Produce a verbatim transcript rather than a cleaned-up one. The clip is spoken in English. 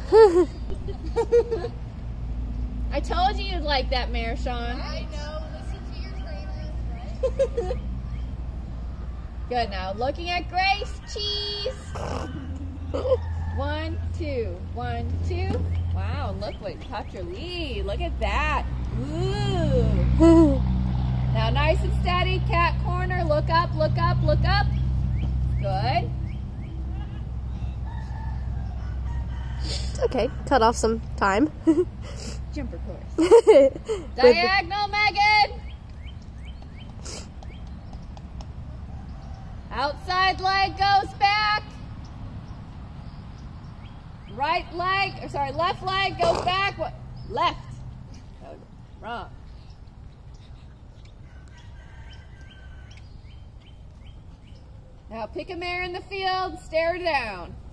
I told you you'd like that mare, Sean. I know. Listen to your trainer. Right? Good. Now looking at Grace. Cheese. One, two. One, two. Wow, look what caught your lead. Look at that. Ooh. Now nice and steady. Cat corner. Look up, look up, look up. Good. Okay, cut off some time. Jumper course. Diagonal, Megan. Outside leg goes back. Right leg, or sorry, left leg goes back. What? Left. Oh, wrong. Now pick a mare in the field, stare down.